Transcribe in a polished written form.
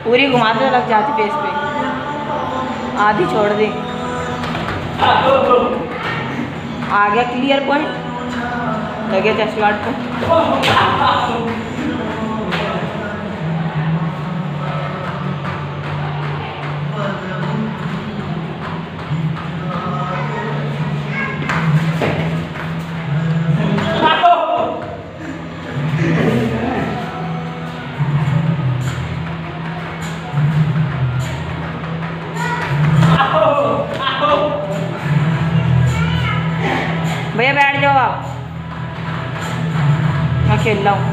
पूरी घुमाते लग जाती फेस पे, आधी छोड़ दी। आ गया क्लियर पॉइंट, लगे चेस्ट गार्ड पे। भैया बैठ जाओ आप, मैं खेल रहा हूँ।